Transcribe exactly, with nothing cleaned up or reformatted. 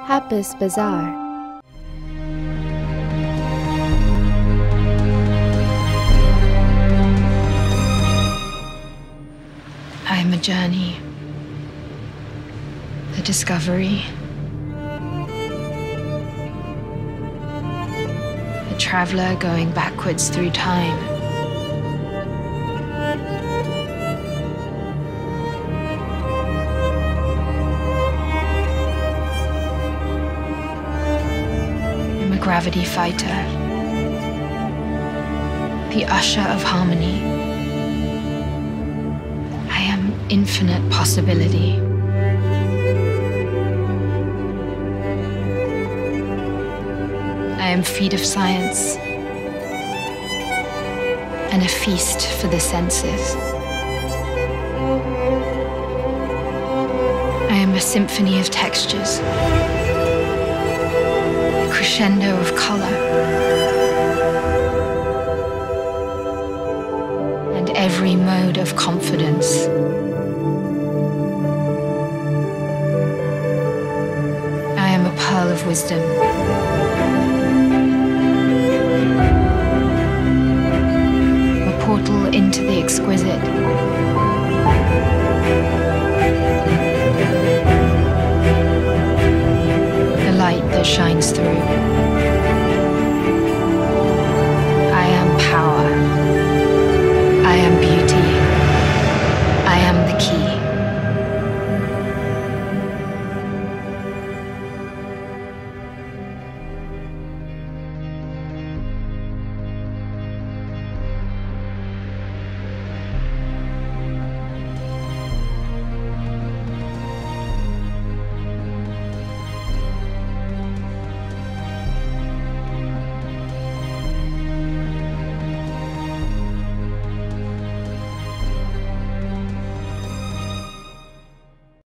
Happus Bazaar. I am a journey, a discovery, a traveler going backwards through time. I'm a gravity fighter, the usher of harmony. I am infinite possibility. I am feet of science and a feast for the senses. I am a symphony of textures, a crescendo of color, and every mode of confidence. I am a pearl of wisdom, a portal into the exquisite.